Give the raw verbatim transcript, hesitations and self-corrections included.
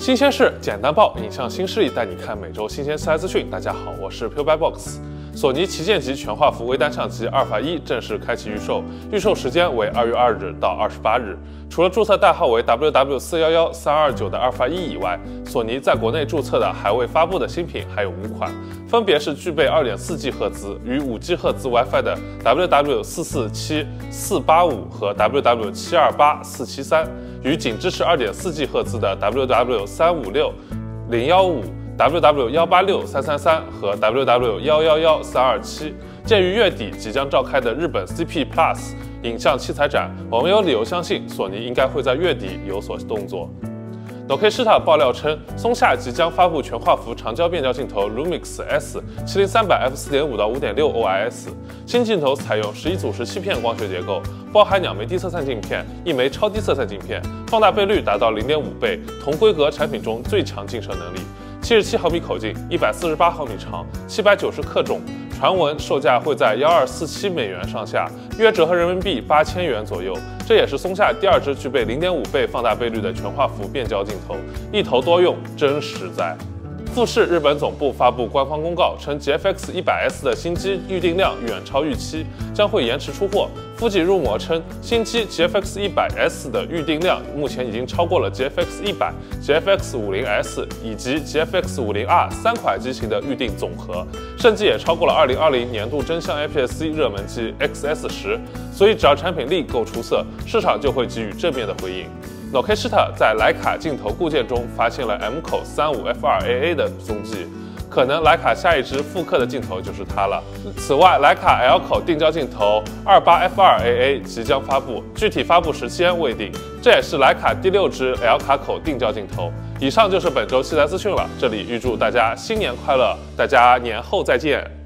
新鲜事简单报，影像新势力带你看每周新鲜器材资讯。大家好，我是 PureByBox。索尼旗舰级全画幅微单相机阿尔法一正式开启预售，预售时间为二月二日到二十八日。除了注册代号为 W W 四一一三二九的阿尔法一以外，索尼在国内注册的还未发布的新品还有五款，分别是具备 二点四 G 赫兹与五 G 赫兹 WiFi 的 W W 四四七四八五和 W W 七二八四七三。与仅支持 二点四 G 赫兹的 W W 三五六零一五、W W 一八六三三三和 W W 一一一三二七。鉴于月底即将召开的日本 C P Plus 影像器材展，我们有理由相信索尼应该会在月底有所动作。Nokishita 爆料称，松下即将发布全画幅长焦变焦镜头 Lumix S 七零三百 f 四点五 到 五点六 O I S。新镜头采用十一组十七片光学结构，包含两枚低色散镜片、一枚超低色散镜片，放大倍率达到 零点五倍，同规格产品中最强镜摄能力。七十七毫米口径，一百四十八毫米长，七百九十克重。传闻售价会在一二四七美元上下，约折合人民币八千元左右。这也是松下第二支具备 零点五倍放大倍率的全画幅变焦镜头，一头多用，真实在。富士日本总部发布官方公告称 ，G F X 一百 S 的新机预订量远超预期，将会延迟出货。富士入魔称，新机 G F X 一百 S 的预订量目前已经超过了 G F X 一百、G F X 五十 S 以及 G F X 五十 R 三款机型的预订总和，甚至也超过了二零二零年度真香 A P S C 热门机 X S 十。所以，只要产品力够出色，市场就会给予正面的回应。Nokishita 在徕卡镜头固件中发现了 M 口 三五 F 二 A A 的踪迹，可能徕卡下一支复刻的镜头就是它了。此外，徕卡 L 口定焦镜头 二八 F 二 A A 即将发布，具体发布时间未定。这也是徕卡第六支 L 卡口定焦镜头。以上就是本周器材资讯了，这里预祝大家新年快乐，大家年后再见。